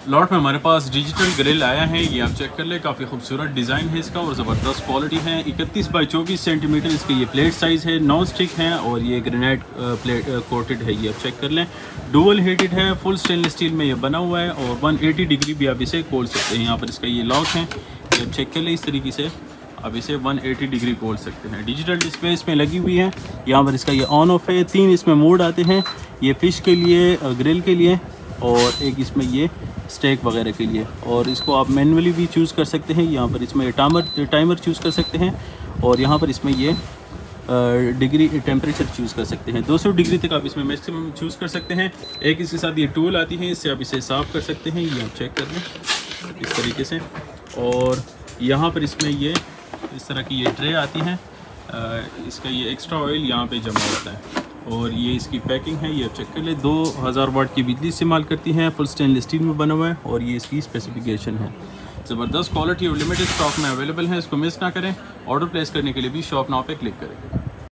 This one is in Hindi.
लॉट में हमारे पास डिजिटल ग्रिल आया है, ये आप चेक कर ले, काफ़ी खूबसूरत डिज़ाइन है इसका और ज़बरदस्त क्वालिटी है। 31 बाई 24 सेंटीमीटर इसके ये प्लेट साइज़ है, नॉन स्टिक है और ये ग्रेनाइट प्लेट कोटेड है, ये आप चेक कर लें। डुअल हीटेड है, फुल स्टेनलेस स्टील में ये बना हुआ है और 180 डिग्री भी आप इसे खोल सकते हैं। यहाँ पर इसका ये लॉक है, ये आप चेक कर लें, इस तरीके से आप इसे 180 डिग्री खोल सकते हैं। डिजिटल डिस्प्ले इसमें लगी हुई है, यहाँ पर इसका ये ऑन ऑफ है। 3 इसमें मोड आते हैं, ये फ़िश के लिए, ग्रिल के लिए और एक इसमें ये स्टेक वगैरह के लिए। और इसको आप मैनुअली भी चूज़ कर सकते हैं, यहाँ पर इसमें टाइमर चूज़ कर सकते हैं और यहाँ पर इसमें ये डिग्री टेम्परेचर चूज़ कर सकते हैं। 200 डिग्री तक आप इसमें मैक्सिमम चूज़ कर सकते हैं। एक इसके साथ ये टूल आती है, इससे आप इसे साफ़ कर सकते हैं, ये आप चेक कर लें इस तरीके से। और यहाँ पर इसमें ये इस तरह की ये ट्रे आती है, इसका ये एक्स्ट्रा ऑयल यहाँ पे जमा होता है और ये इसकी पैकिंग है, ये आप चेक कर ले। 2000 वाट की बिजली इस्तेमाल करती है, फुल स्टेनलेस स्टील में बना हुआ है और ये इसकी स्पेसिफिकेशन है। ज़बरदस्त क्वालिटी और लिमिटेड स्टॉक में अवेलेबल है, इसको मिस ना करें। ऑर्डर प्लेस करने के लिए भी शॉप नाउ पे क्लिक करें।